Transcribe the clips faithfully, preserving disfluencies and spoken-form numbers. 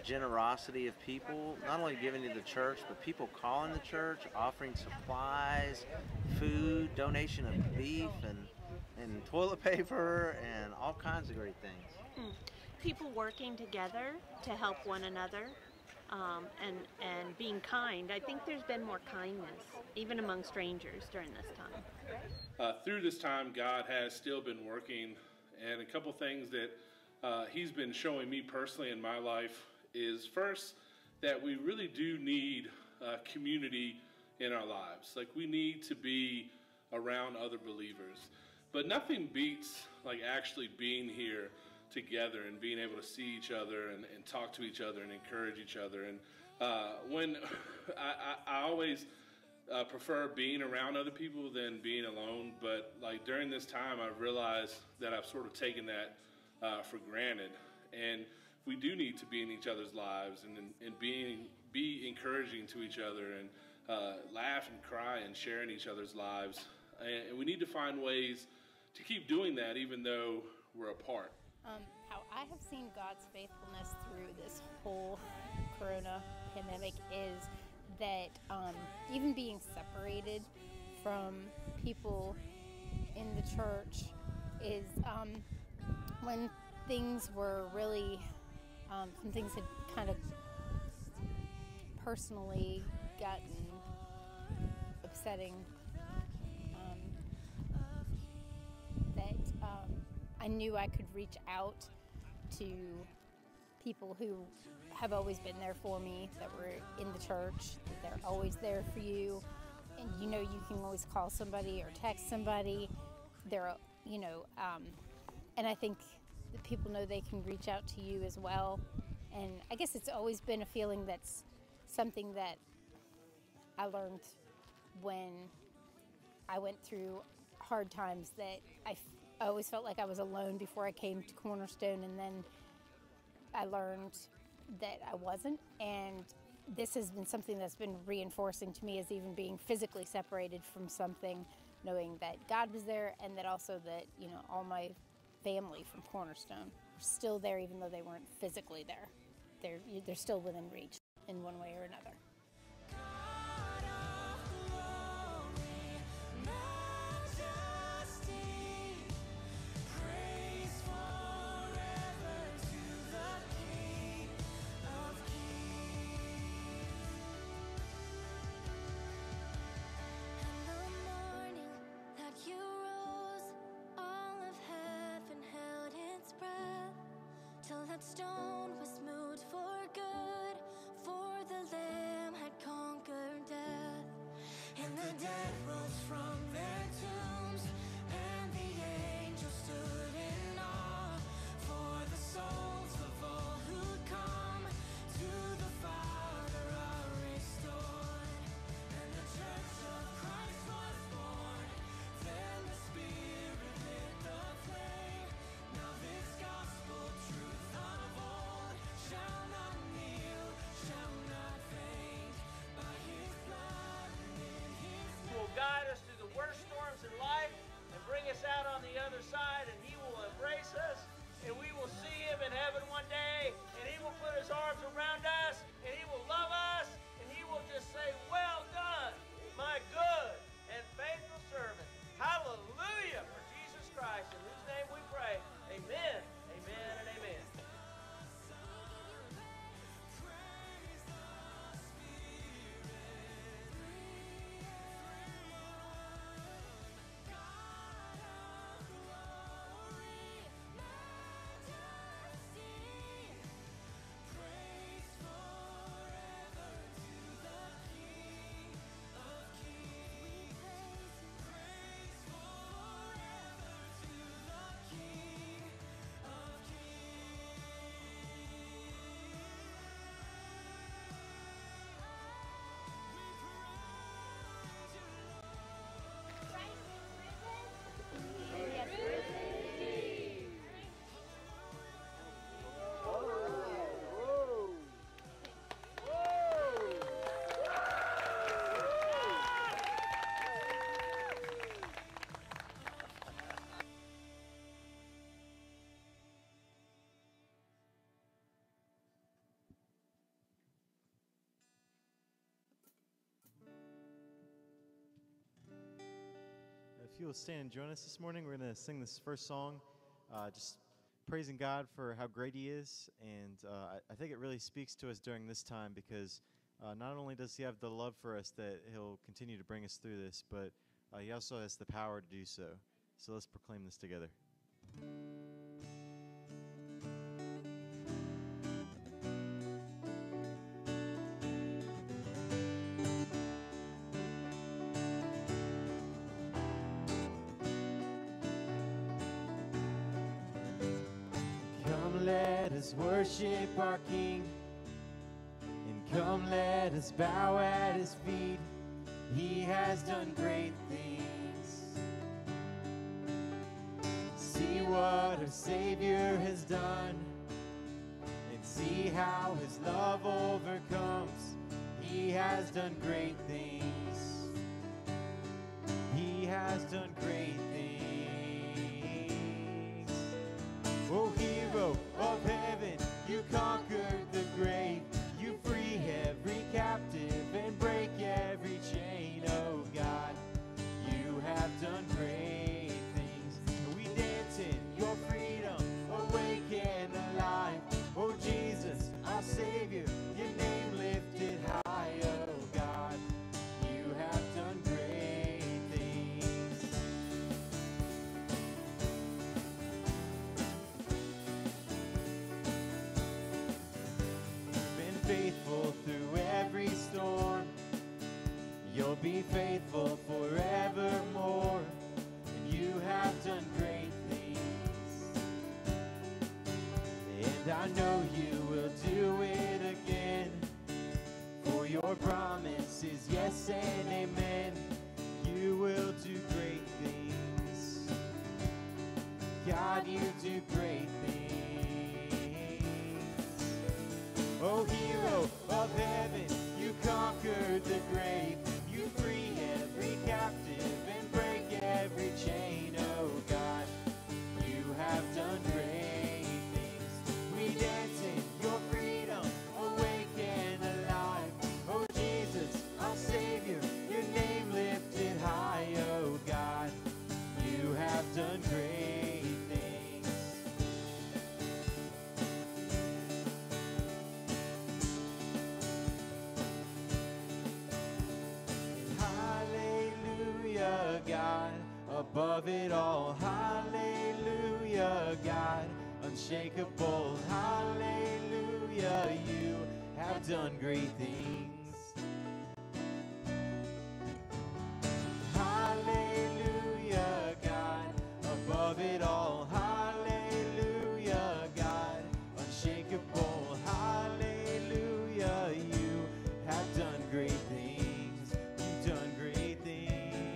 generosity of people, not only giving to the church, but people calling the church, offering supplies, food, donation of beef and and toilet paper and all kinds of great things. Mm. People working together to help one another. Um, and and being kind. I think there's been more kindness, even among strangers, during this time. Uh, through this time, God has still been working, and a couple things that uh, He's been showing me personally in my life is, first, that we really do need uh, community in our lives. Like, we need to be around other believers. But nothing beats like actually being here together and being able to see each other and, and talk to each other and encourage each other. And uh, when I, I, I always uh, prefer being around other people than being alone, but like during this time I've realized that I've sort of taken that uh, for granted, and we do need to be in each other's lives and, and being be encouraging to each other and uh, laugh and cry and share in each other's lives, and we need to find ways to keep doing that even though we're apart. Um, how I have seen God's faithfulness through this whole corona pandemic is that um, even being separated from people in the church is um, when things were really, um, when things had kind of personally gotten upsetting, um, that um, I knew I could reach out to people who have always been there for me, that were in the church, that they're always there for you, and you know you can always call somebody or text somebody. They're, you know, um, and I think that people know they can reach out to you as well. And I guess it's always been a feeling that's something that I learned when I went through hard times, that I I always felt like I was alone before I came to Cornerstone, and then I learned that I wasn't. And this has been something that's been reinforcing to me, as even being physically separated from something, knowing that God was there, and that also that, you know, all my family from Cornerstone were still there, even though they weren't physically there. They're, they're still within reach in one way or another. Stone was moved for good, for the Lamb had conquered death, and the dead rose from their tombs, and the angels stood in awe, for the souls of all who come to the Father are restored, and the church of Christ was born. Then the Spirit lit the flame. Now this gospel truth shall not kneel, shall not faint, by His blood and in His name. He will guide us through the worst storms in life and bring us out on the other side, and He will embrace us, and we will see Him in heaven one day, and He will put His arms around us, and He will love us, and He will just say, "Well done, my good and faithful servant." Hallelujah for Jesus Christ, in whose name we pray. Amen, amen, and amen. you will stand and join us this morning. We're going to sing this first song, uh, just praising God for how great He is. And uh, I, I think it really speaks to us during this time because uh, not only does He have the love for us that He'll continue to bring us through this, but uh, He also has the power to do so. So let's proclaim this together. Let us worship our King, and come let us bow at His feet. He has done great things. See what our Savior has done, and see how His love overcomes. He has done great things. He has done great things. Oh, hero of heaven, you conquered the grave. You free every captive and break every chain. Oh God, you have done great things. We dance in your freedom, awake and alive. Oh Jesus, our Savior, your name lifted high. Oh God, you have done great things. Faithful through every storm, you'll be faithful forevermore, and you have done great things, and I know you will do it again, for your promise is yes and amen. You will do great things, God, you do great things. Oh, hero of heaven, you conquered the grave. You free every captive and break every chain. Oh, God, you have done great things. We dance in your freedom, awake and alive. Oh, Jesus, our Savior, your name lifted high. Oh, God, you have done great things. God, above it all, hallelujah, God, unshakable, hallelujah, you have done great things. Hallelujah, God, above it all, hallelujah, God, unshakable, hallelujah, you have done great things. You've done great things.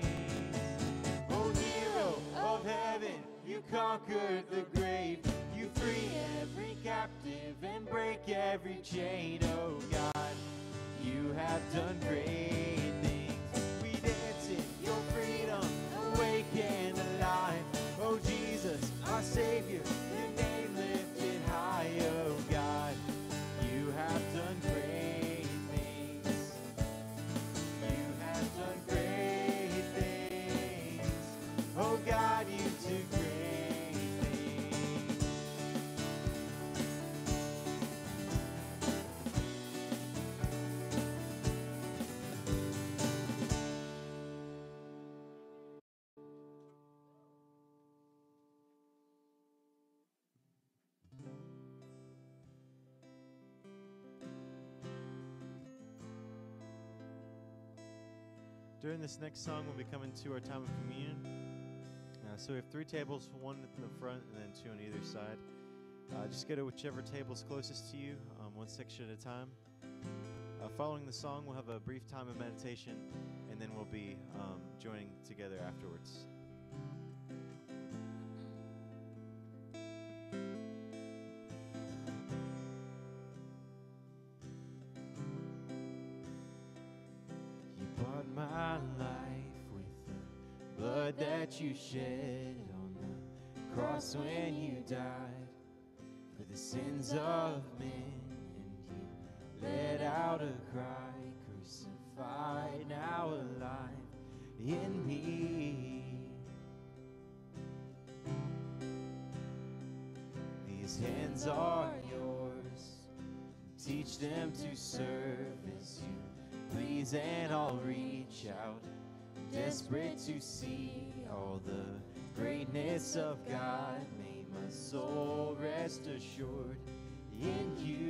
Of heaven, you conquered the grave. You free every captive and break every chain. Oh God, you have done great things. We dance in your freedom, awake and alive. Oh Jesus, our Savior, your name lifted high. Oh God, you have done great things. You have done great things. Oh God, you do great things. During this next song, we'll be coming to our time of communion. Uh, so we have three tables, one in the front and then two on either side. Uh, just go to whichever table is closest to you, um, one section at a time. Uh, following the song, we'll have a brief time of meditation, and then we'll be um, joining together afterwards. You bought my life with the blood that you shed on the cross when you died for the sins of men, and you let out a cry, crucified, now alive in me. These hands are yours. Teach them to serve as you please, and I'll reach out, desperate to see all the greatness of God. May my soul rest assured in you.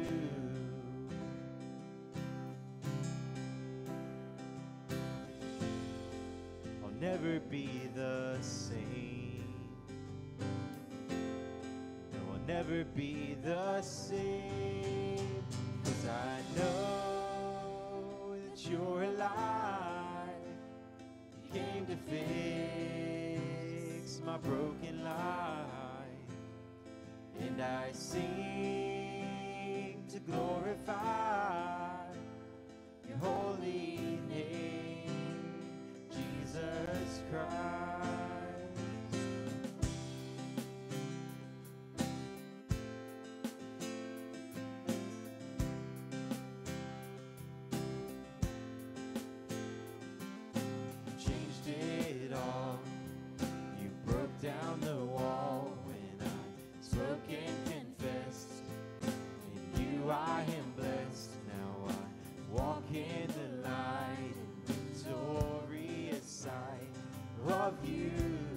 I'll never be the same. No, I'll never be the same. 'Cause I know that you're alive. You came to fix my broken life. And I sing to glorify your holy name, Jesus Christ. Changed it all. You broke down the wall when I spoke and confessed. In you I am blessed. Now I walk in the light and victorious sight of you.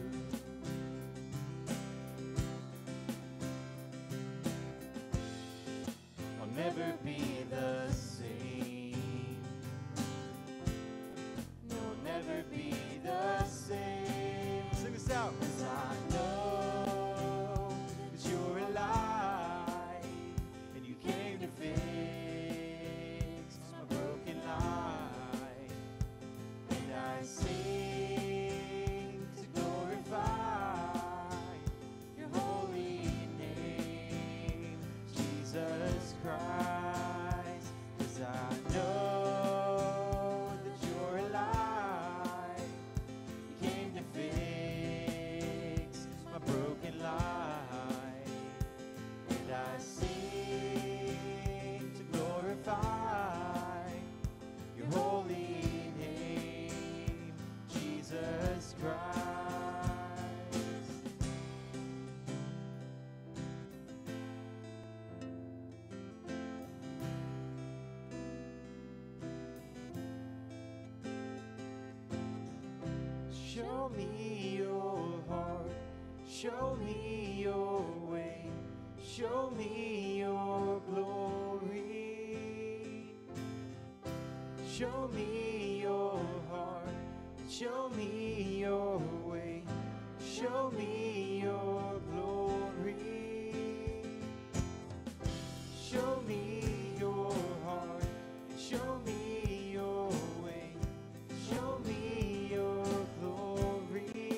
I'll never be the same. No, I'll never be the same. Sing us out. 'Cause I know that you're alive and you came to fix my broken life. And I sing to glorify your holy name, Jesus Christ. 'Cause I know that you're alive. You came to fix my broken life. And I sing to glorify your holy name, Jesus Christ. Show me your heart, show me your way, show me your glory. Show me your heart, show me your way, show me your glory. Show me your heart, show me your way, show me your glory.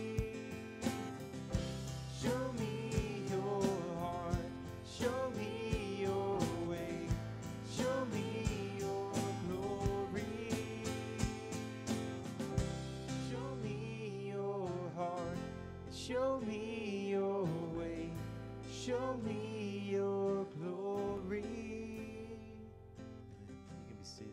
Show me your heart, show me your way, show me your glory. Show me your heart, show me your way, show me your glory. You can be seated.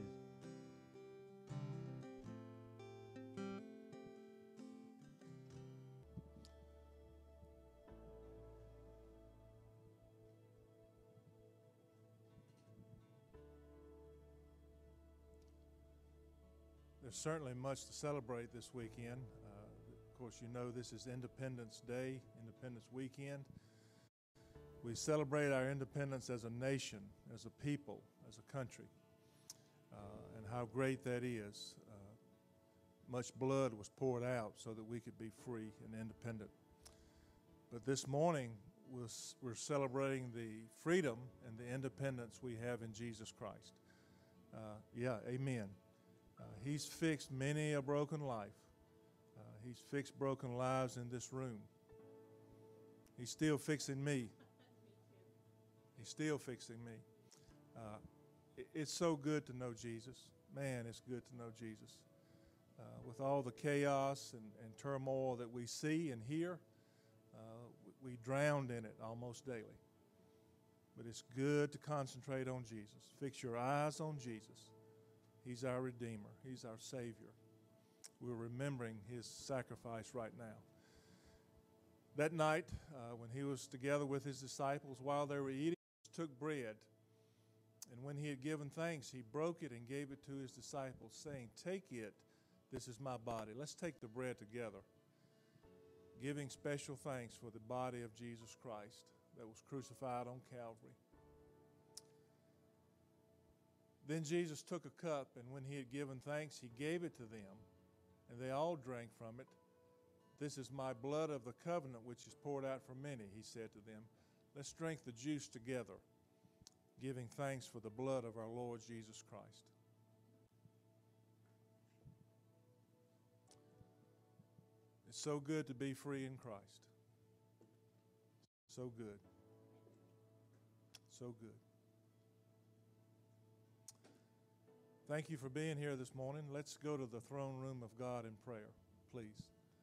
There's certainly much to celebrate this weekend. Uh, of course, you know this is Independence Day, Independence Weekend. We celebrate our independence as a nation, as a people, as a country, uh, and how great that is. Uh, much blood was poured out so that we could be free and independent. But this morning, we're, we're celebrating the freedom and the independence we have in Jesus Christ. Uh, yeah, amen. Uh, he's fixed many a broken life. Uh, he's fixed broken lives in this room. He's still fixing me. He's still fixing me. Uh, it, it's so good to know Jesus. Man, it's good to know Jesus. Uh, with all the chaos and, and turmoil that we see and hear, uh, we, we drowned in it almost daily. But it's good to concentrate on Jesus. Fix your eyes on Jesus. He's our Redeemer. He's our Savior. We're remembering His sacrifice right now. That night, uh, when he was together with his disciples, while they were eating, he took bread. And when he had given thanks, he broke it and gave it to his disciples, saying, "Take it, this is my body." Let's take the bread together, giving special thanks for the body of Jesus Christ that was crucified on Calvary. Then Jesus took a cup, and when he had given thanks, he gave it to them, and they all drank from it. "This is my blood of the covenant, which is poured out for many," he said to them. Let's drink the juice together, giving thanks for the blood of our Lord Jesus Christ. It's so good to be free in Christ. So good. So good. Thank you for being here this morning. Let's go to the throne room of God in prayer, please.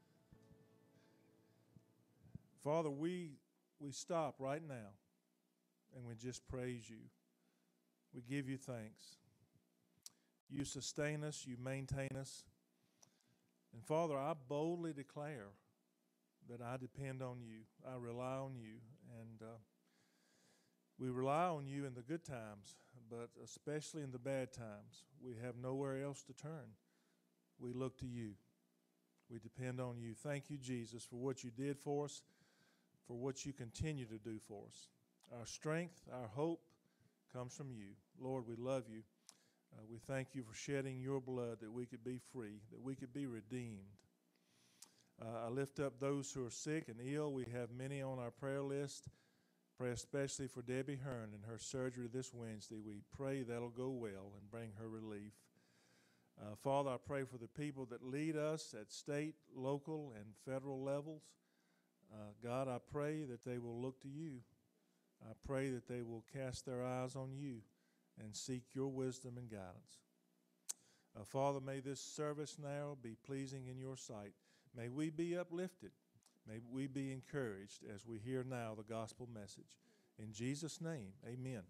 Father, we we stop right now and we just praise you. We give you thanks. You sustain us, you maintain us. And Father, I boldly declare that I depend on you. I rely on you. And uh, we rely on you in the good times, but especially in the bad times. We have nowhere else to turn. We look to you. We depend on you. Thank you, Jesus, for what you did for us, for what you continue to do for us. Our strength, our hope comes from you. Lord, we love you. Uh, we thank you for shedding your blood that we could be free, that we could be redeemed. Uh, I lift up those who are sick and ill. We have many on our prayer list. Pray especially for Debbie Hearn and her surgery this Wednesday. We pray that'll go well and bring her relief. Uh, Father, I pray for the people that lead us at state, local, and federal levels. Uh, God, I pray that they will look to you. I pray that they will cast their eyes on you and seek your wisdom and guidance. Uh, Father, may this service now be pleasing in your sight. May we be uplifted. May we be encouraged as we hear now the gospel message. In Jesus' name, amen.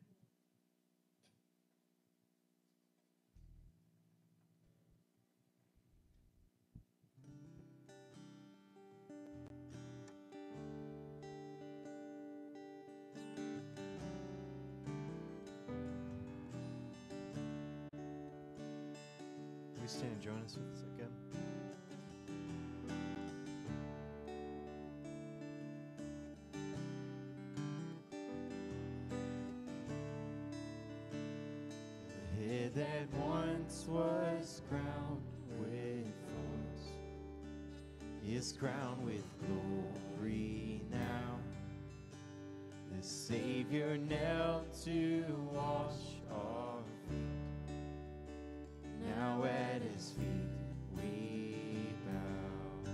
Will you stand and join us with us again? That once was crowned with thorns is crowned with glory now. The Savior knelt to wash our feet. Now at his feet we bow.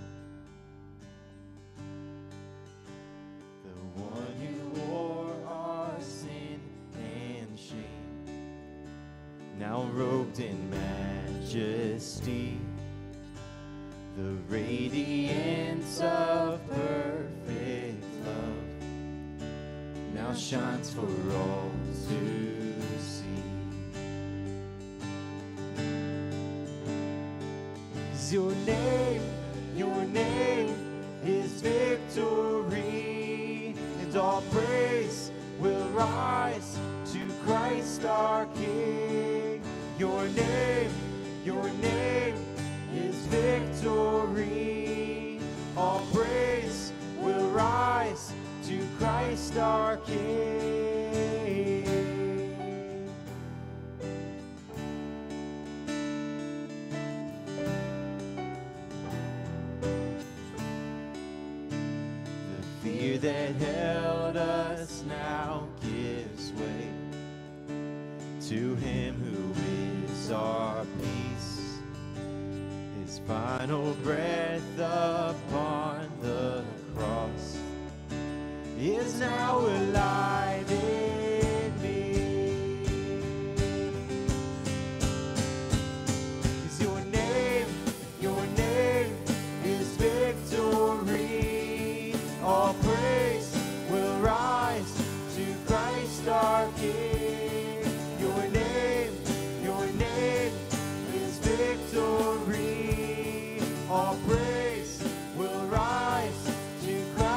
The one who wore our sin and shame, now robed in majesty, the radiance of perfect love now shines for all to see. 'Cause your name, your name is victory, and all praise will rise to Christ our King. Your name, your name is victory. All praise will rise to Christ our King. The fear that held us now gives way to him who is our peace. His final breath upon the cross is now alive in me. 'Cause your name, your name is victory. All praise will rise to Christ our King. Your name, your name is victory. All praise will rise to Christ.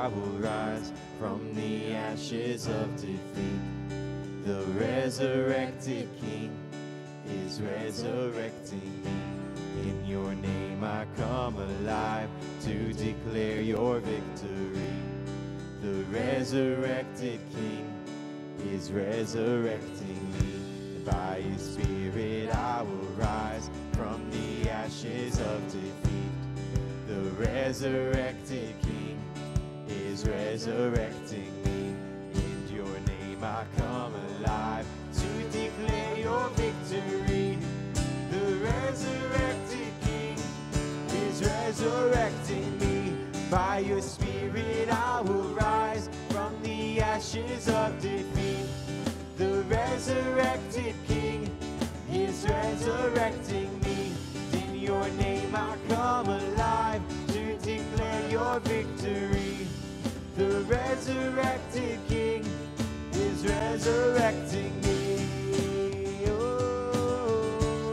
I will rise from the ashes of defeat. The resurrected King is resurrecting me. In your name I come alive to declare your victory. The resurrected King is resurrecting me. By his Spirit I will rise from the ashes of defeat. The resurrected King is resurrecting me. In your name I come alive to declare your victory. The resurrected King is resurrecting me. By your Spirit I will rise from the ashes of defeat. The resurrected King is resurrecting me. In your name I come alive to declare your victory. The resurrected King is resurrecting me. Oh.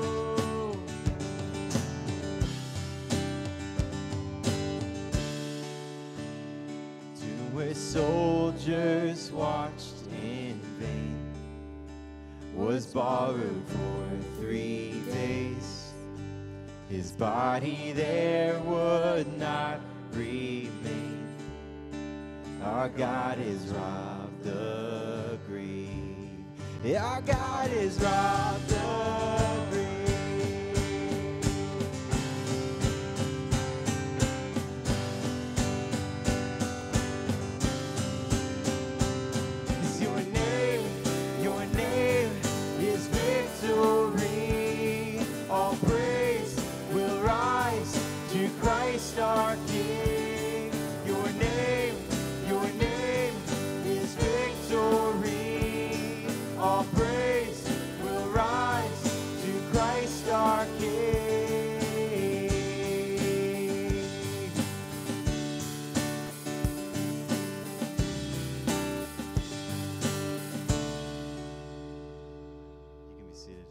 To where soldiers watched in vain was borrowed for three days. His body there would not remain. Our God is robbed the grave. Our God is robbed the grave. It's your name, your name is victory. All praise will rise to Christ our King. Your name, your name is victory. All praise will rise to Christ our King. You can be seated.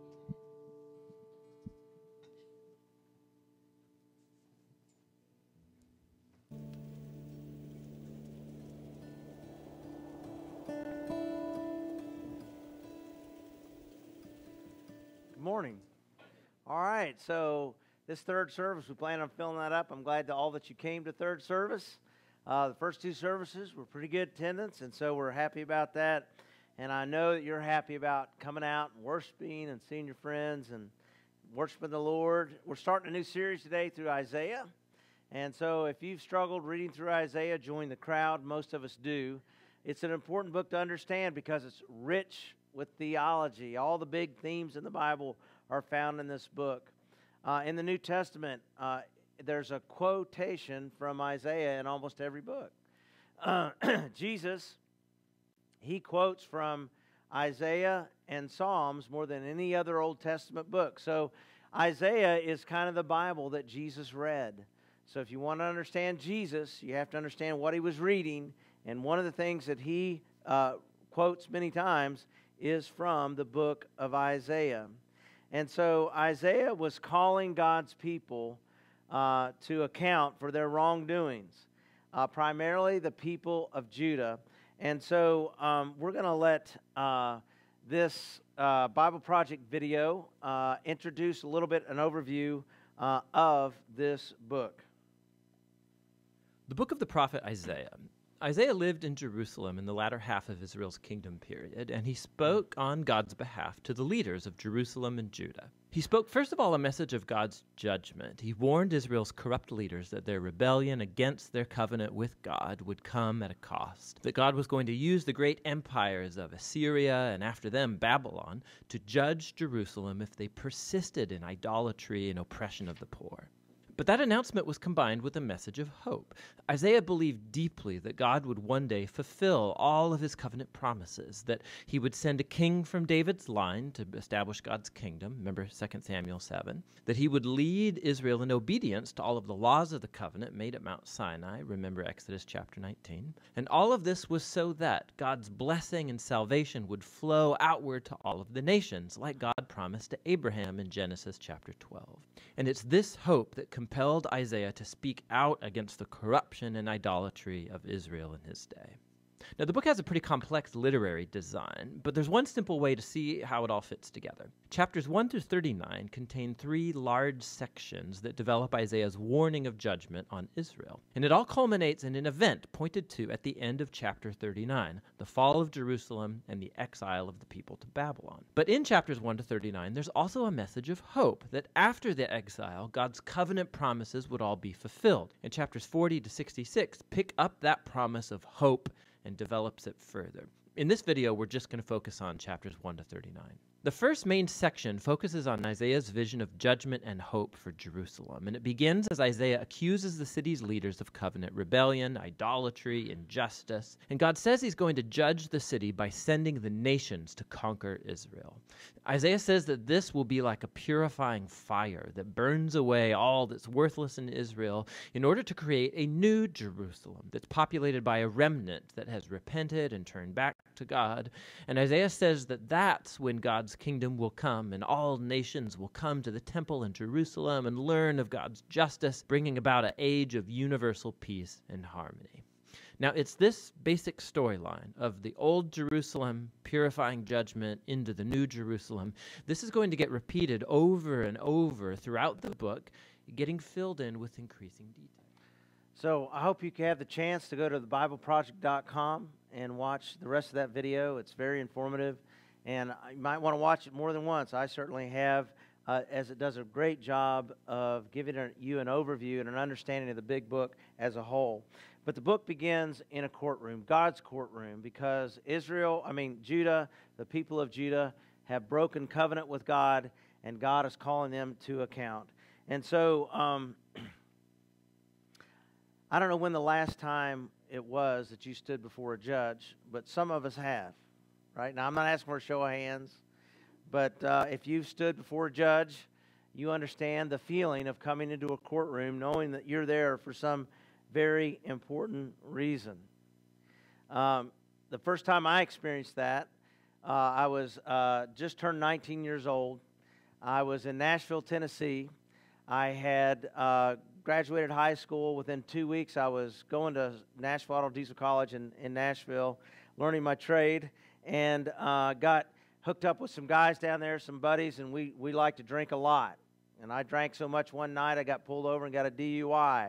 Good morning. All right, so this third service, we plan on filling that up. I'm glad to all that you came to third service. Uh, the first two services were pretty good attendance, and so we're happy about that. And I know that you're happy about coming out and worshiping and seeing your friends and worshiping the Lord. We're starting a new series today through Isaiah. And so if you've struggled reading through Isaiah, join the crowd. Most of us do. It's an important book to understand because it's rich with theology. All the big themes in the Bible are found in this book. Uh, in the New Testament, uh, there's a quotation from Isaiah in almost every book. Uh, Jesus, he quotes from Isaiah and Psalms more than any other Old Testament book. So Isaiah is kind of the Bible that Jesus read. So if you want to understand Jesus, you have to understand what he was reading. And one of the things that he uh, quotes many times is from the book of Isaiah. And so Isaiah was calling God's people uh, to account for their wrongdoings, uh, primarily the people of Judah. And so um, we're going to let uh, this uh, Bible Project video uh, introduce a little bit an overview uh, of this book. The book of the prophet Isaiah. Isaiah lived in Jerusalem in the latter half of Israel's kingdom period, and he spoke on God's behalf to the leaders of Jerusalem and Judah. He spoke, first of all, a message of God's judgment. He warned Israel's corrupt leaders that their rebellion against their covenant with God would come at a cost, that God was going to use the great empires of Assyria and after them Babylon to judge Jerusalem if they persisted in idolatry and oppression of the poor. But that announcement was combined with a message of hope. Isaiah believed deeply that God would one day fulfill all of his covenant promises, that he would send a king from David's line to establish God's kingdom, remember Second Samuel seven, that he would lead Israel in obedience to all of the laws of the covenant made at Mount Sinai, remember Exodus chapter nineteen. And all of this was so that God's blessing and salvation would flow outward to all of the nations, like God promised to Abraham in Genesis chapter twelve. And it's this hope that compelled Isaiah to speak out against the corruption and idolatry of Israel in his day. Now, the book has a pretty complex literary design, but there's one simple way to see how it all fits together. Chapters one through thirty-nine contain three large sections that develop Isaiah's warning of judgment on Israel. And it all culminates in an event pointed to at the end of chapter thirty-nine, the fall of Jerusalem and the exile of the people to Babylon. But in chapters one to thirty-nine, there's also a message of hope that after the exile, God's covenant promises would all be fulfilled. And chapters forty to sixty-six pick up that promise of hope and develops it further. In this video, we're just going to focus on chapters one to thirty-nine. The first main section focuses on Isaiah's vision of judgment and hope for Jerusalem, and it begins as Isaiah accuses the city's leaders of covenant rebellion, idolatry, injustice, and God says he's going to judge the city by sending the nations to conquer Israel. Isaiah says that this will be like a purifying fire that burns away all that's worthless in Israel in order to create a new Jerusalem that's populated by a remnant that has repented and turned back to God. And Isaiah says that that's when God's kingdom will come and all nations will come to the temple in Jerusalem and learn of God's justice, bringing about an age of universal peace and harmony. Now, it's this basic storyline of the old Jerusalem purifying judgment into the new Jerusalem. This is going to get repeated over and over throughout the book, getting filled in with increasing detail. So I hope you have the chance to go to the bible project dot com and watch the rest of that video. It's very informative, and you might want to watch it more than once. I certainly have, uh, as it does a great job of giving you an overview and an understanding of the big book as a whole. But the book begins in a courtroom, God's courtroom, because Israel, I mean Judah, the people of Judah, have broken covenant with God, and God is calling them to account. And so, um, I don't know when the last time it was that you stood before a judge, but some of us have, right? Now, I'm not asking for a show of hands, but uh, if you've stood before a judge, you understand the feeling of coming into a courtroom knowing that you're there for some very important reason. Um, the first time I experienced that, uh, I was uh, just turned nineteen years old. I was in Nashville, Tennessee. I had uh, graduated high school. Within two weeks, I was going to Nashville Auto Diesel College in, in Nashville, learning my trade, and uh, got hooked up with some guys down there, some buddies, and we, we like to drink a lot. And I drank so much one night, I got pulled over and got a D U I.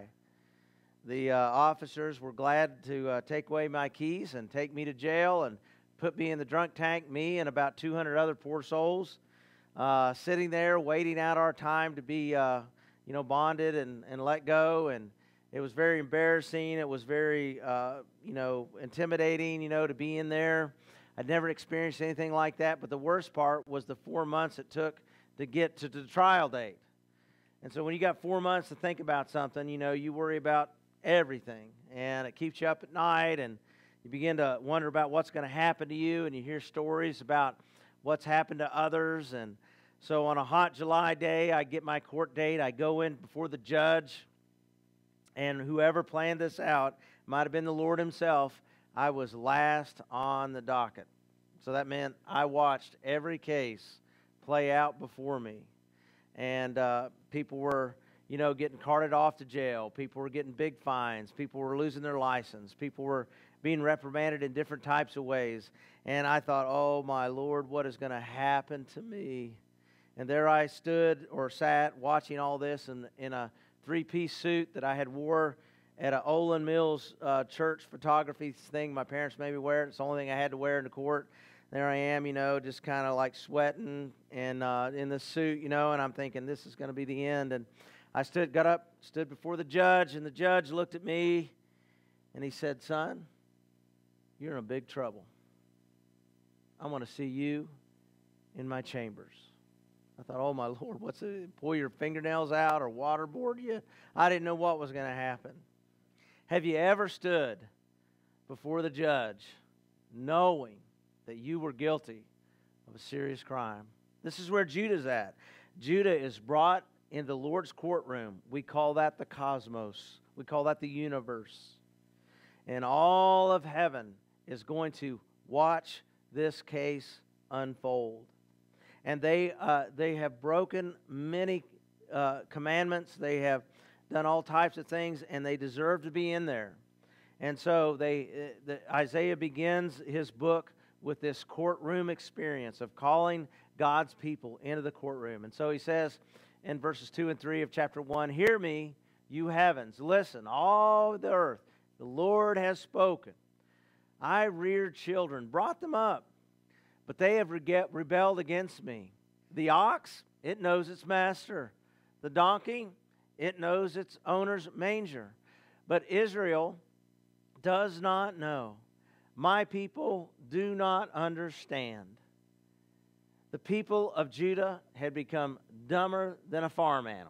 The uh, officers were glad to uh, take away my keys and take me to jail and put me in the drunk tank, me and about two hundred other poor souls, uh, sitting there waiting out our time to be uh, you know, bonded and, and let go. And it was very embarrassing. It was very, uh, you know, intimidating, you know, to be in there. I'd never experienced anything like that. But the worst part was the four months it took to get to the trial date. And so when you got four months to think about something, you know, you worry about everything. And it keeps you up at night, and you begin to wonder about what's going to happen to you, and you hear stories about what's happened to others. And so on a hot July day, I get my court date. I go in before the judge, and whoever planned this out, might have been the Lord himself, I was last on the docket. So that meant I watched every case play out before me. And uh, people were, you know, getting carted off to jail. People were getting big fines. People were losing their license. People were being reprimanded in different types of ways. And I thought, oh, my Lord, what is going to happen to me? And there I stood or sat watching all this in, in a three-piece suit that I had wore at a Olin Mills uh, church photography thing. My parents made me wear it. It's the only thing I had to wear in the court. There I am, you know, just kind of like sweating and uh, in the suit, you know, and I'm thinking this is going to be the end. And I stood, got up, stood before the judge, and the judge looked at me, and he said, son, you're in a big trouble. I want to see you in my chambers. I thought, oh, my Lord, what's it? Pull your fingernails out or waterboard you? I didn't know what was going to happen. Have you ever stood before the judge knowing that you were guilty of a serious crime? This is where Judah's at. Judah is brought in the Lord's courtroom. We call that the cosmos. We call that the universe. And all of heaven is going to watch this case unfold. And they uh, they have broken many uh, commandments. They have done all types of things, and they deserve to be in there. And so they, uh, the, Isaiah begins his book with this courtroom experience of calling God's people into the courtroom. And so he says in verses two and three of chapter one, "Hear me, you heavens, listen, all the earth, the Lord has spoken. I reared children, brought them up, but they have rege- rebelled against me. The ox, it knows its master. The donkey, it knows its owner's manger. But Israel does not know. My people do not understand." The people of Judah had become dumber than a farm animal.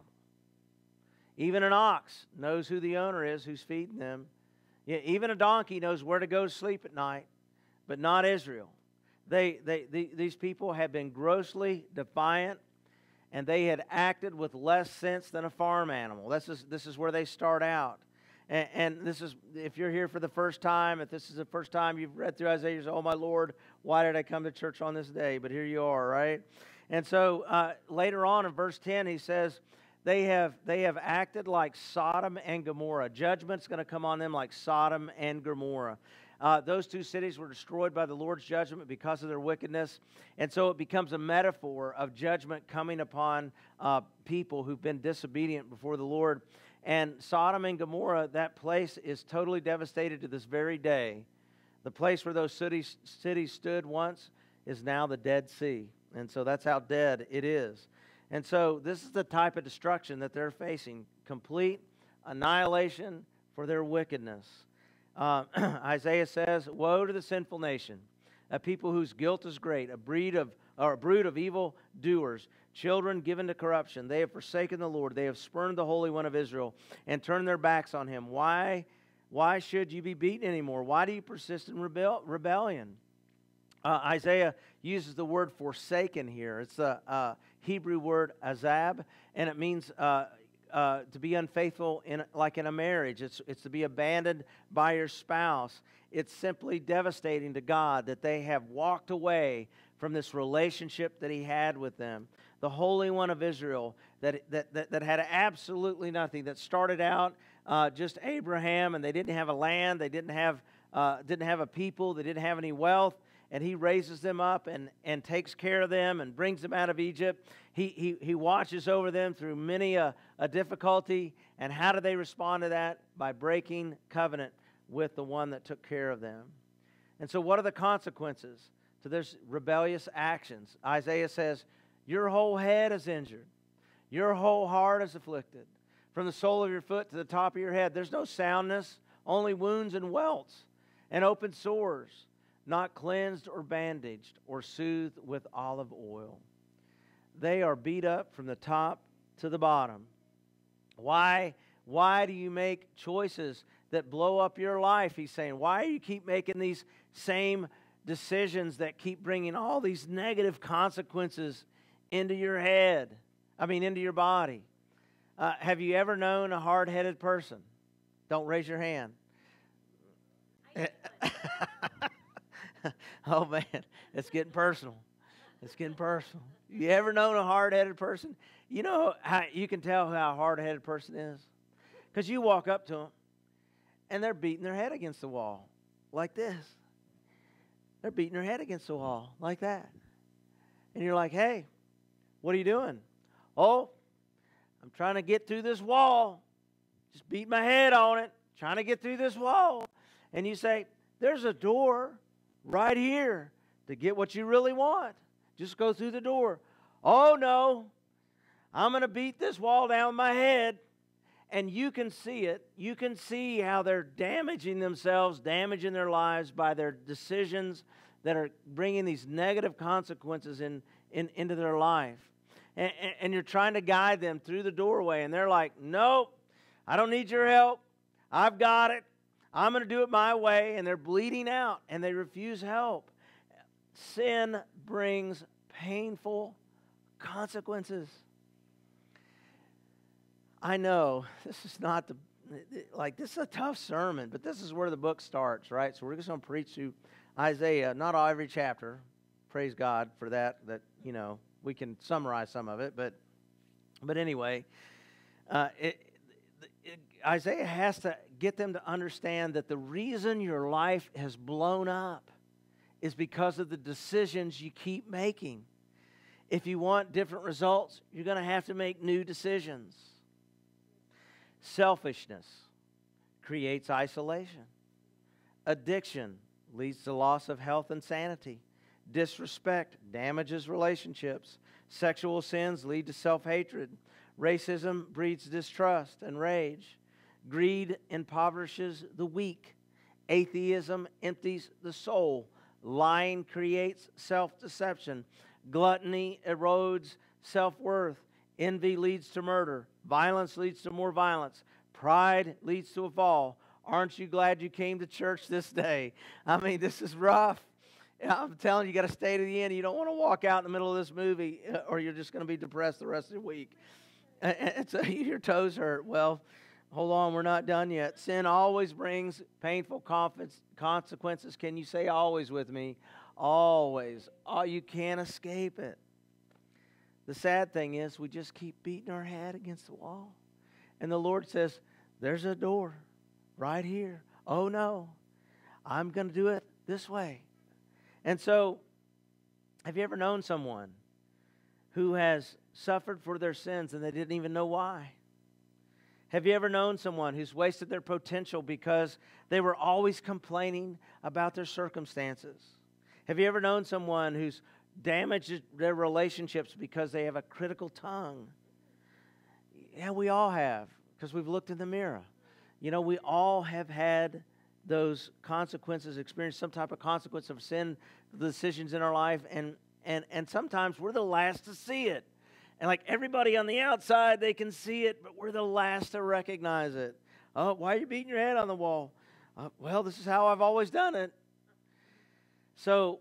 Even an ox knows who the owner is who's feeding them. Yeah, even a donkey knows where to go to sleep at night, but not Israel. They, they, they, these people had been grossly defiant, and they had acted with less sense than a farm animal. This is, this is where they start out. And, and this is, if you're here for the first time, if this is the first time you've read through Isaiah, you say, "Oh, my Lord, why did I come to church on this day?" But here you are, right? And so uh, later on in verse ten, he says, They have, they have acted like Sodom and Gomorrah. Judgment's going to come on them like Sodom and Gomorrah. Uh, those two cities were destroyed by the Lord's judgment because of their wickedness. And so it becomes a metaphor of judgment coming upon uh, people who've been disobedient before the Lord. And Sodom and Gomorrah, that place is totally devastated to this very day. The place where those cities, cities stood once is now the Dead Sea. And so that's how dead it is. And so this is the type of destruction that they're facing. Complete annihilation for their wickedness. Uh, Isaiah says, "Woe to the sinful nation, a people whose guilt is great, a breed of or a brood of evil doers, children given to corruption. They have forsaken the Lord. They have spurned the Holy One of Israel and turned their backs on Him. Why, why should you be beaten anymore? Why do you persist in rebel, rebellion?" Uh, Isaiah uses the word forsaken here. It's the uh, Hebrew word azab, and it means uh, uh, to be unfaithful in like in a marriage. It's, it's to be abandoned by your spouse. It's simply devastating to God that they have walked away from this relationship that He had with them. The Holy One of Israel that, that, that, that had absolutely nothing, that started out uh, just Abraham, and they didn't have a land, they didn't have, uh, didn't have a people, they didn't have any wealth. And He raises them up and, and takes care of them and brings them out of Egypt. He, he, he watches over them through many a, a difficulty. And how do they respond to that? By breaking covenant with the one that took care of them. And so what are the consequences to their rebellious actions? Isaiah says, "Your whole head is injured. Your whole heart is afflicted. From the sole of your foot to the top of your head, there's no soundness, only wounds and welts and open sores, not cleansed or bandaged or soothed with olive oil. They are beat up from the top to the bottom." Why, why do you make choices that blow up your life? He's saying, why do you keep making these same decisions that keep bringing all these negative consequences into your head? I mean, into your body. Uh, have you ever known a hard-headed person? Don't raise your hand. Oh, man, it's getting personal. It's getting personal. You ever known a hard-headed person? You know how you can tell how a hard-headed person is? Because you walk up to them, and they're beating their head against the wall like this. They're beating their head against the wall like that. And you're like, "Hey, what are you doing?" "Oh, I'm trying to get through this wall. Just beat my head on it, trying to get through this wall." And you say, "There's a door right here to get what you really want. Just go through the door." "Oh, no, I'm going to beat this wall down with my head." And you can see it. You can see how they're damaging themselves, damaging their lives by their decisions that are bringing these negative consequences in, in into their life. And, and, and you're trying to guide them through the doorway, and they're like, "Nope, I don't need your help. I've got it. I'm going to do it my way." And they're bleeding out, and they refuse help. Sin brings painful consequences. I know this is not the, like, this is a tough sermon, but this is where the book starts, right? So we're just going to preach through Isaiah, not all every chapter. Praise God for that, that, you know, we can summarize some of it. But, but anyway, uh, it, Isaiah has to get them to understand that the reason your life has blown up is because of the decisions you keep making. If you want different results, you're going to have to make new decisions. Selfishness creates isolation. Addiction leads to loss of health and sanity. Disrespect damages relationships. Sexual sins lead to self-hatred. Racism breeds distrust and rage. Greed impoverishes the weak. Atheism empties the soul. Lying creates self-deception. Gluttony erodes self-worth. Envy leads to murder. Violence leads to more violence. Pride leads to a fall. Aren't you glad you came to church this day? I mean, this is rough. I'm telling you, you got to stay to the end. You don't want to walk out in the middle of this movie or you're just going to be depressed the rest of the week. And so your toes hurt. Well, hold on, we're not done yet. Sin always brings painful consequences. Can you say always with me? Always. Oh, you can't escape it. The sad thing is we just keep beating our head against the wall. And the Lord says, there's a door right here. Oh, no, I'm going to do it this way. And so, have you ever known someone who has suffered for their sins and they didn't even know why? Have you ever known someone who's wasted their potential because they were always complaining about their circumstances? Have you ever known someone who's damaged their relationships because they have a critical tongue? Yeah, we all have, because we've looked in the mirror. You know, we all have had those consequences, experienced some type of consequence of sin, the decisions in our life, and and and sometimes we're the last to see it. And like everybody on the outside, they can see it, but we're the last to recognize it. Oh, why are you beating your head on the wall? Uh, well, this is how I've always done it. So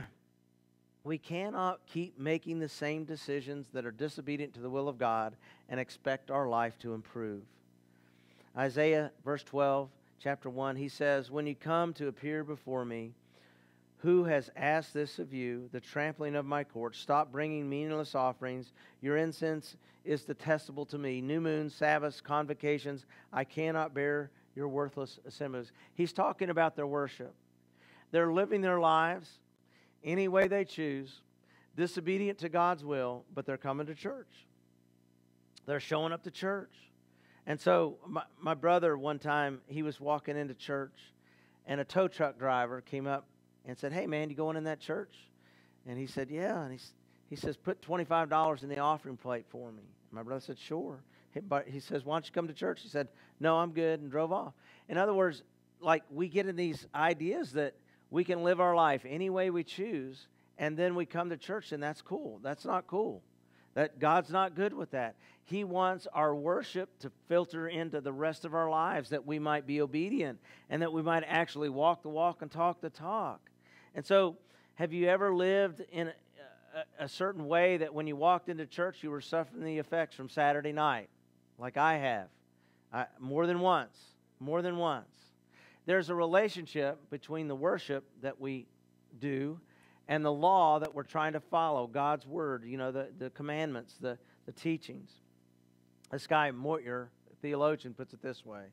we cannot keep making the same decisions that are disobedient to the will of God and expect our life to improve. Isaiah, verse twelve, chapter one, he says, when you come to appear before me, who has asked this of you, the trampling of my courts? Stop bringing meaningless offerings. Your incense is detestable to me. New moons, Sabbaths, convocations. I cannot bear your worthless assemblies. He's talking about their worship. They're living their lives any way they choose, disobedient to God's will, but they're coming to church. They're showing up to church. And so my, my brother, one time, he was walking into church, and a tow truck driver came up and said, hey, man, you going in that church? And he said, yeah. And he, he says, put twenty-five dollars in the offering plate for me. And my brother said, sure. He, but he says, why don't you come to church? He said, no, I'm good, and drove off. In other words, like we get in these ideas that we can live our life any way we choose, and then we come to church, and that's cool. That's not cool. That God's not good with that. He wants our worship to filter into the rest of our lives, that we might be obedient and that we might actually walk the walk and talk the talk. And so, have you ever lived in a, a, a certain way that when you walked into church, you were suffering the effects from Saturday night, like I have, I, more than once, more than once? There's a relationship between the worship that we do and the law that we're trying to follow, God's Word, you know, the, the commandments, the, the teachings. This guy, Moyer, theologian, puts it this way.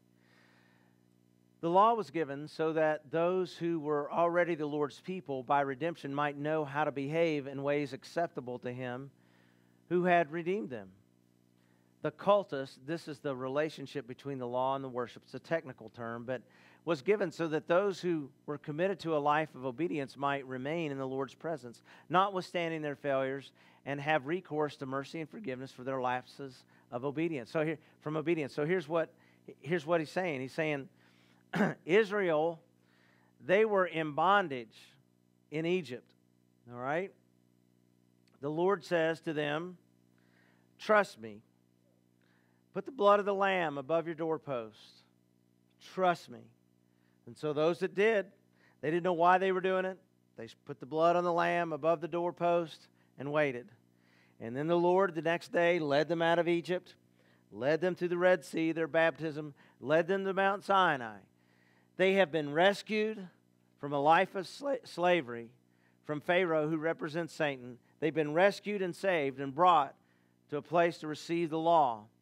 The law was given so that those who were already the Lord's people by redemption might know how to behave in ways acceptable to Him who had redeemed them. The cultus, this is the relationship between the law and the worship. It's a technical term, but was given so that those who were committed to a life of obedience might remain in the Lord's presence, notwithstanding their failures, and have recourse to mercy and forgiveness for their lapses of obedience. So here, from obedience. So here's what here's what he's saying. He's saying, Israel, they were in bondage in Egypt. All right? The Lord says to them, trust me. Put the blood of the lamb above your doorpost. Trust me. And so those that did, they didn't know why they were doing it. They put the blood on the lamb above the doorpost and waited. And then the Lord the next day led them out of Egypt, led them to the Red Sea, their baptism, led them to Mount Sinai. They have been rescued from a life of sla- slavery from Pharaoh, who represents Satan. They've been rescued and saved and brought to a place to receive the law.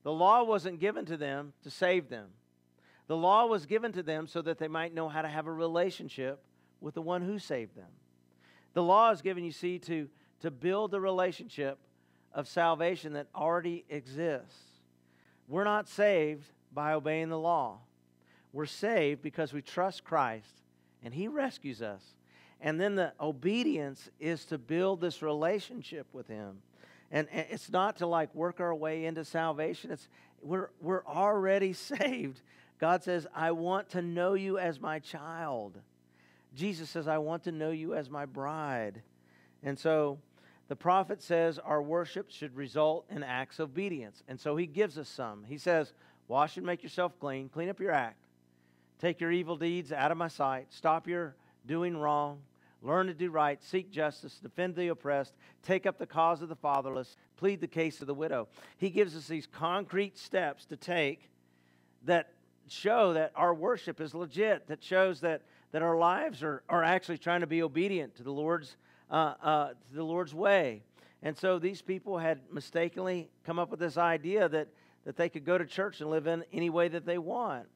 The law wasn't given to them to save them. The law was given to them so that they might know how to have a relationship with the one who saved them. The law is given, you see, to, to build the relationship of salvation that already exists. We're not saved by obeying the law. We're saved because we trust Christ, and He rescues us. And then the obedience is to build this relationship with Him. And, and it's not to like work our way into salvation. It's we're we're already saved. God says, I want to know you as my child. Jesus says, I want to know you as my bride. And so the prophet says our worship should result in acts of obedience. And so he gives us some. He says, wash and make yourself clean. Clean up your act. Take your evil deeds out of my sight. Stop your doing wrong. Learn to do right. Seek justice. Defend the oppressed. Take up the cause of the fatherless. Plead the case of the widow. He gives us these concrete steps to take that show that our worship is legit, that shows that, that our lives are, are actually trying to be obedient to the Lord's uh, uh, to the Lord's way. And so these people had mistakenly come up with this idea that, that they could go to church and live in any way that they want.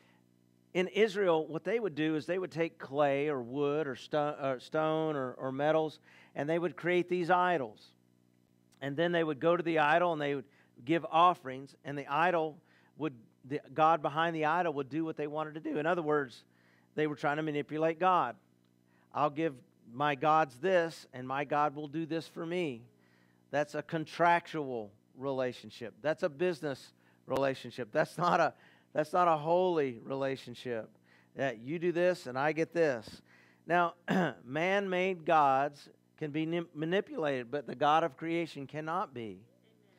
In Israel, what they would do is they would take clay or wood or, sto- or stone or, or metals, and they would create these idols. And then they would go to the idol and they would give offerings, and the idol would, the God behind the idol would do what they wanted to do. In other words, they were trying to manipulate God. I'll give my gods this, and my God will do this for me. That's a contractual relationship. That's a business relationship. That's not a That's not a holy relationship. That you do this and I get this. Now, man-made gods can be nim- manipulated, but the God of creation cannot be. Amen.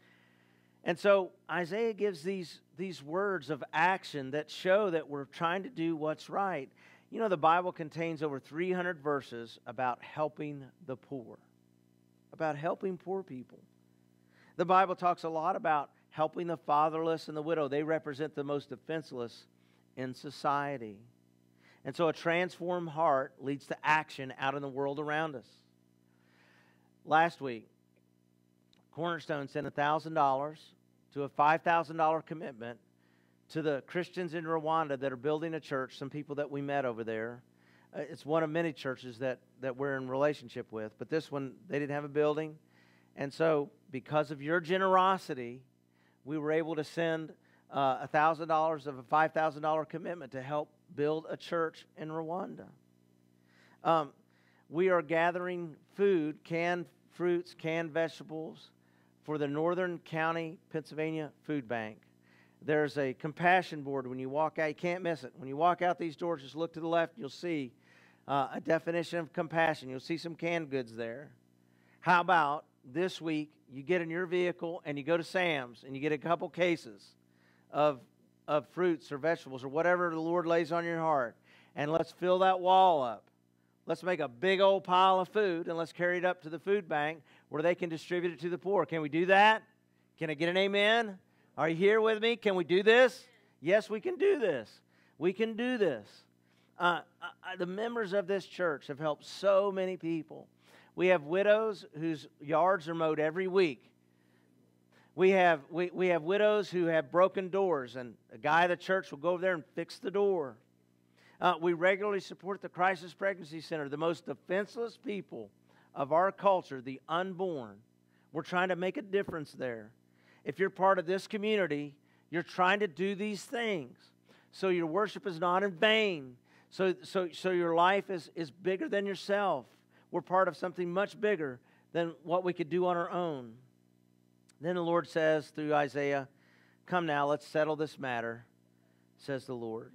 And so Isaiah gives these, these words of action that show that we're trying to do what's right. You know, the Bible contains over three hundred verses about helping the poor, about helping poor people. The Bible talks a lot about helping the fatherless and the widow. They represent the most defenseless in society. And so a transformed heart leads to action out in the world around us. Last week, Cornerstone sent one thousand dollars to a five thousand dollars commitment to the Christians in Rwanda that are building a church, some people that we met over there. Uh, it's one of many churches that, that we're in relationship with. But this one, they didn't have a building. And so because of your generosity, we were able to send uh, one thousand dollars of a five thousand dollars commitment to help build a church in Rwanda. Um, we are gathering food, canned fruits, canned vegetables for the Northern County, Pennsylvania Food Bank. There's a compassion board when you walk out. You can't miss it. When you walk out these doors, just look to the left. You'll see uh, a definition of compassion. You'll see some canned goods there. How about this week, you get in your vehicle and you go to Sam's and you get a couple cases of, of fruits or vegetables or whatever the Lord lays on your heart. And let's fill that wall up. Let's make a big old pile of food and let's carry it up to the food bank where they can distribute it to the poor. Can we do that? Can I get an amen? Are you here with me? Can we do this? Yes, we can do this. We can do this. Uh, uh, the members of this church have helped so many people. We have widows whose yards are mowed every week. We have we, we have widows who have broken doors, and a guy at the church will go over there and fix the door. Uh, we regularly support the Crisis Pregnancy Center, the most defenseless people of our culture, the unborn. We're trying to make a difference there. If you're part of this community, you're trying to do these things. So your worship is not in vain. So, so, so your life is, is bigger than yourself. We're part of something much bigger than what we could do on our own. Then the Lord says through Isaiah, come now, let's settle this matter, says the Lord.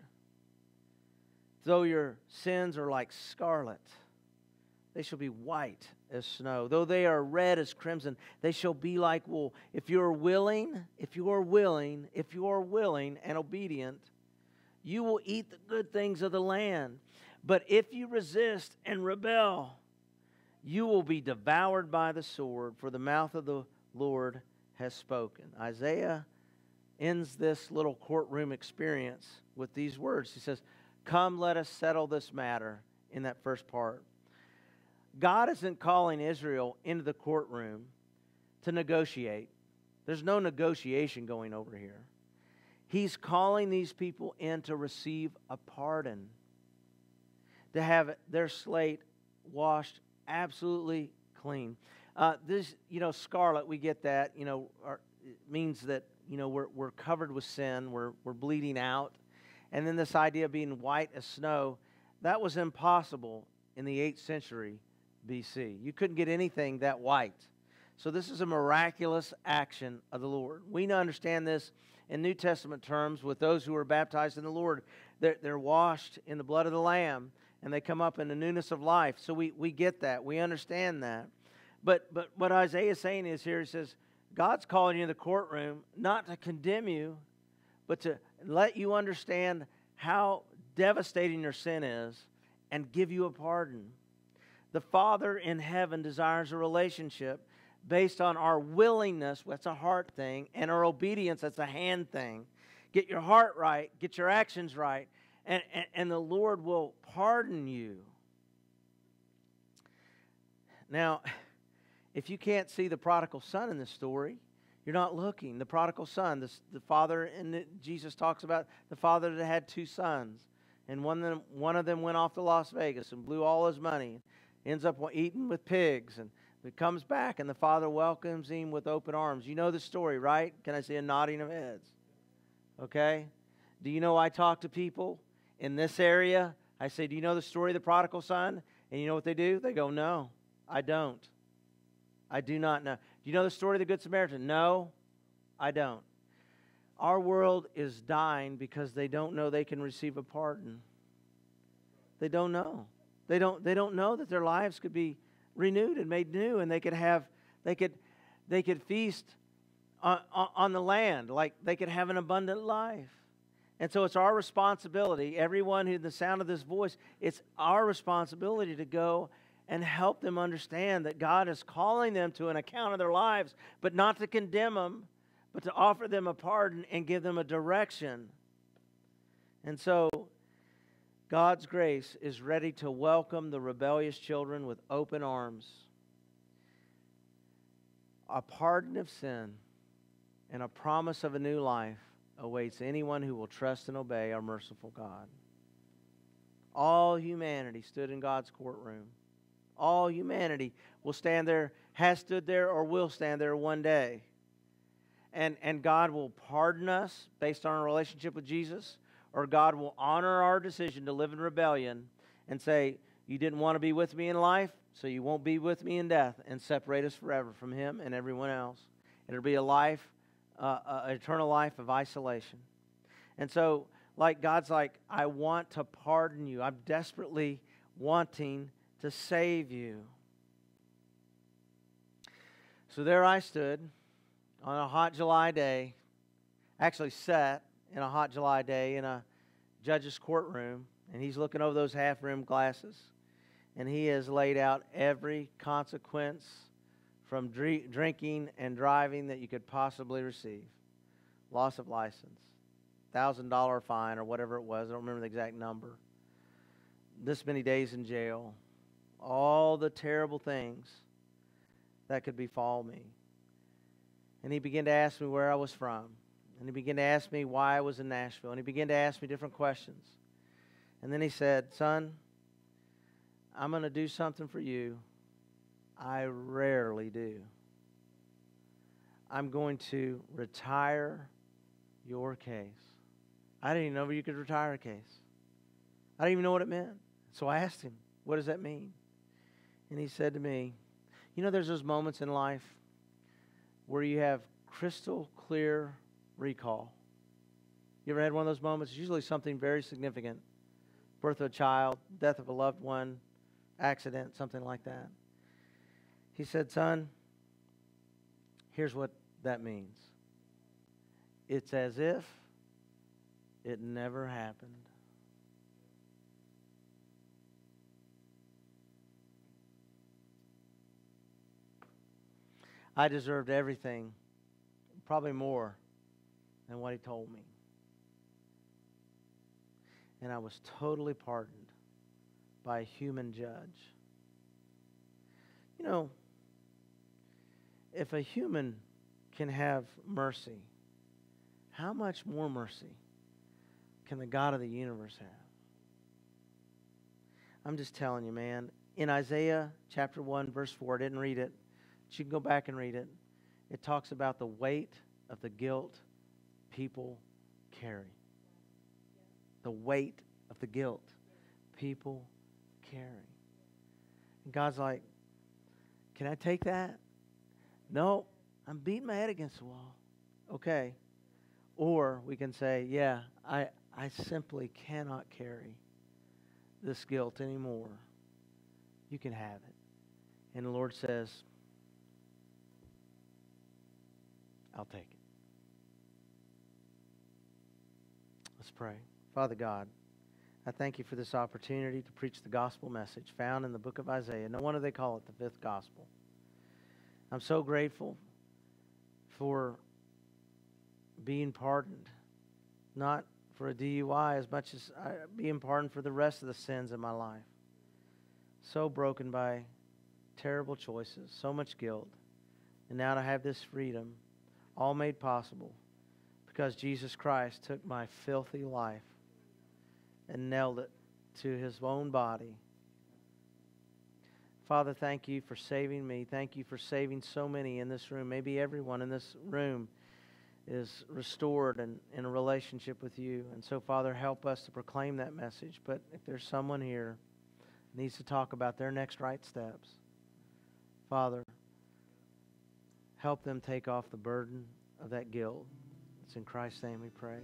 Though your sins are like scarlet, they shall be white as snow. Though they are red as crimson, they shall be like wool. If you are willing, if you are willing, if you are willing and obedient, you will eat the good things of the land. But if you resist and rebel, you will be devoured by the sword, for the mouth of the Lord has spoken. Isaiah ends this little courtroom experience with these words. He says, come, let us settle this matter in that first part. God isn't calling Israel into the courtroom to negotiate. There's no negotiation going over here. He's calling these people in to receive a pardon, to have their slate washed absolutely clean. Uh, this, you know, scarlet, we get that, you know, our, it means that, you know, we're, we're covered with sin, we're, we're bleeding out. And then this idea of being white as snow, that was impossible in the eighth century B C. You couldn't get anything that white. So this is a miraculous action of the Lord. We understand this in New Testament terms with those who are baptized in the Lord. They're, they're washed in the blood of the Lamb, and they come up in the newness of life. So we, we get that. We understand that. But, but what Isaiah is saying is here, he says, God's calling you in the courtroom not to condemn you, but to let you understand how devastating your sin is and give you a pardon. The Father in heaven desires a relationship based on our willingness, that's a heart thing, and our obedience, that's a hand thing. Get your heart right, get your actions right, and, and, and the Lord will pardon you. Now, if you can't see the prodigal son in this story, you're not looking. The prodigal son, the, the father, and Jesus talks about the father that had two sons, and one of them, one of them went off to Las Vegas and blew all his money, ends up eating with pigs, and he comes back, and the father welcomes him with open arms. You know the story, right? Can I see a nodding of heads? Okay? Do you know I talk to people in this area? I say, do you know the story of the prodigal son? And you know what they do? They go, no, I don't. I do not know. Do you know the story of the Good Samaritan? No, I don't. Our world is dying because they don't know they can receive a pardon. They don't know. They don't, they don't know that their lives could be renewed and made new, and they could have, they could, they could feast on, on the land, like they could have an abundant life. And so it's our responsibility, everyone who in the sound of this voice, it's our responsibility to go and help them understand that God is calling them to an account of their lives, but not to condemn them, but to offer them a pardon and give them a direction. And so God's grace is ready to welcome the rebellious children with open arms. A pardon of sin and a promise of a new life awaits anyone who will trust and obey our merciful God. All humanity stood in God's courtroom. All humanity will stand there, has stood there, or will stand there one day. And, and God will pardon us based on our relationship with Jesus, or God will honor our decision to live in rebellion and say, you didn't want to be with me in life, so you won't be with me in death, and separate us forever from Him and everyone else. It'll be a life, uh, an eternal life of isolation. And so, like God's like, I want to pardon you. I'm desperately wanting to save you. So there I stood on a hot July day, actually sat in a hot July day in a judge's courtroom, and he's looking over those half-rimmed glasses, and he has laid out every consequence from dr- drinking and driving that you could possibly receive. Loss of license, one thousand dollars fine or whatever it was, I don't remember the exact number. This many days in jail, all the terrible things that could befall me. And he began to ask me where I was from. And he began to ask me why I was in Nashville. And he began to ask me different questions. And then he said, son, I'm going to do something for you I rarely do. I'm going to retire your case. I didn't even know you could retire a case. I didn't even know what it meant. So I asked him, what does that mean? And he said to me, you know, there's those moments in life where you have crystal clear recall. You ever had one of those moments? It's usually something very significant. Birth of a child, death of a loved one, accident, something like that. He said, son, here's what that means. It's as if it never happened. I deserved everything, probably more than what he told me. And I was totally pardoned by a human judge. You know, if a human can have mercy, how much more mercy can the God of the universe have? I'm just telling you, man. In Isaiah chapter one, verse four, I didn't read it, but you can go back and read it. It talks about the weight of the guilt people carry. The weight of the guilt people carry. And God's like, can I take that? No, I'm beating my head against the wall. Okay. Or we can say, yeah, I, I simply cannot carry this guilt anymore. You can have it. And the Lord says, I'll take it. Let's pray. Father God, I thank you for this opportunity to preach the gospel message found in the book of Isaiah. No wonder they call it the fifth gospel. I'm so grateful for being pardoned, not for a D U I as much as I, being pardoned for the rest of the sins in my life. So broken by terrible choices, so much guilt. And now to have this freedom, all made possible because Jesus Christ took my filthy life and nailed it to His own body. Father, thank you for saving me. Thank you for saving so many in this room. Maybe everyone in this room is restored and in a relationship with you. And so, Father, help us to proclaim that message. But if there's someone here who needs to talk about their next right steps, Father, help them take off the burden of that guilt. It's in Christ's name we pray.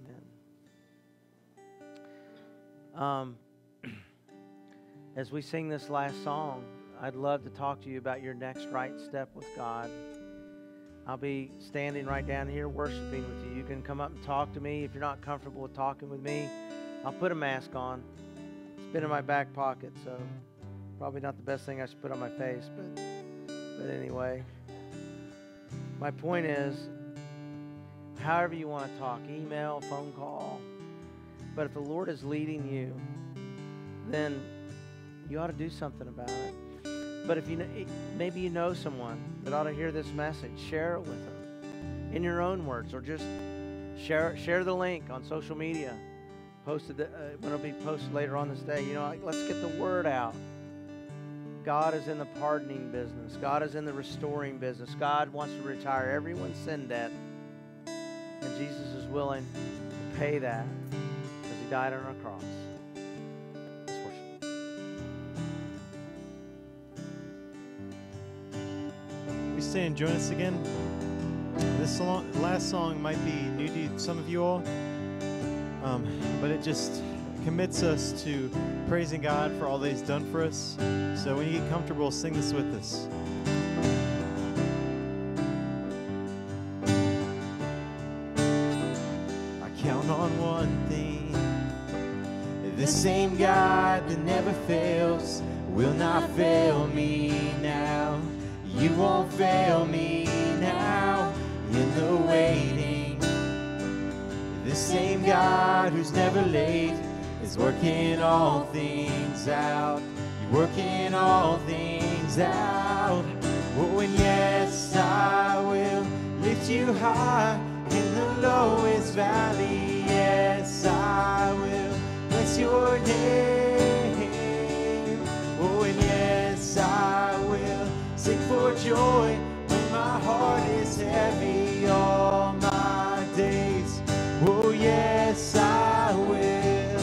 Amen. Um, as we sing this last song, I'd love to talk to you about your next right step with God. I'll be standing right down here worshiping with you. You can come up and talk to me. If you're not comfortable with talking with me, I'll put a mask on. It's been in my back pocket, so probably not the best thing I should put on my face, but but anyway. My point is, however you want to talk, email, phone call, but if the Lord is leading you, then you ought to do something about it. But if you know, maybe you know someone that ought to hear this message, share it with them in your own words, or just share share the link on social media. Posted the, uh, when it'll be posted later on this day. You know, like, let's get the word out. God is in the pardoning business. God is in the restoring business. God wants to retire everyone's sin debt, and Jesus is willing to pay that because He died on a cross. Stay and join us again. This song, last song might be new to some of you all, um, but it just commits us to praising God for all that He's done for us. So when you get comfortable, sing this with us. I count on one thing: the same God that never fails will not fail me now. You won't fail me now in the waiting. The same God who's never late is working all things out. You're working all things out. Oh, and yes, I will lift you high in the lowest valley. Yes, I will bless your name. Oh, and yes, I will sing for joy when my heart is heavy all my days. Oh, yes, I will.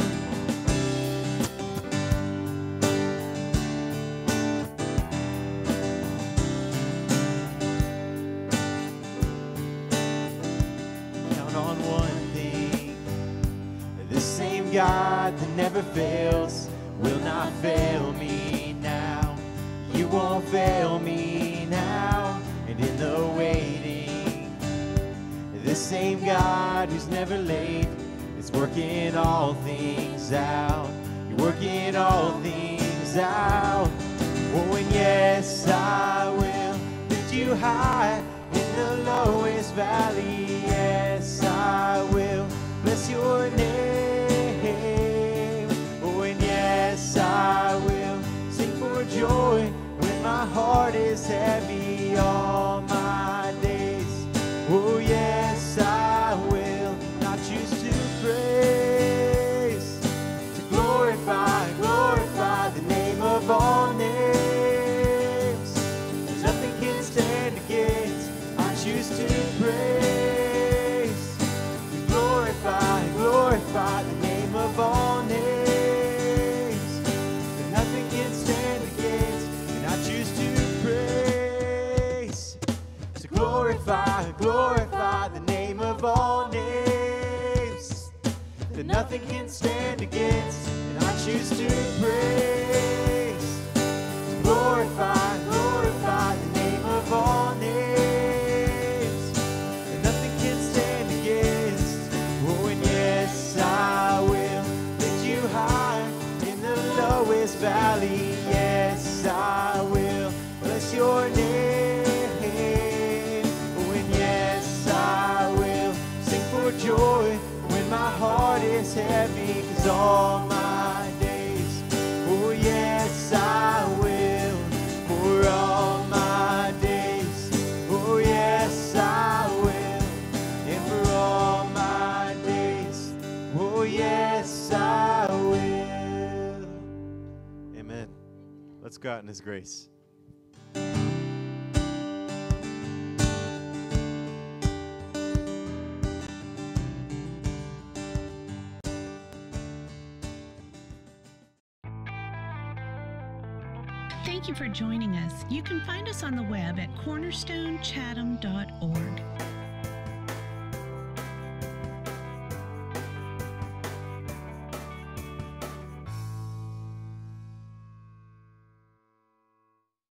Count on one thing: the same God that never fails will not fail me now. You won't fail me now, and in the waiting, the same God who's never late is working all things out. You're working all things out. Oh, and yes, I will lift you high in the lowest valley. Yes, I will bless your name. Oh, and yes, I will sing for joy when my heart is heavy all my days. glorify the name of all names that nothing can stand against, and I choose to praise. Glorify, glorify the name of all names that nothing can stand against. Oh, and yes, I will lift you high in the lowest valley. Yes, I will bless your name. Oh, and yes, I will sing for joy when my heart is heavy, 'cause all my days, oh yes, I will, for all my days, oh yes, I will, and for all my days, oh yes, I will. Amen. Let's go out in His grace. Thank you for joining us. You can find us on the web at cornerstone chatham dot org.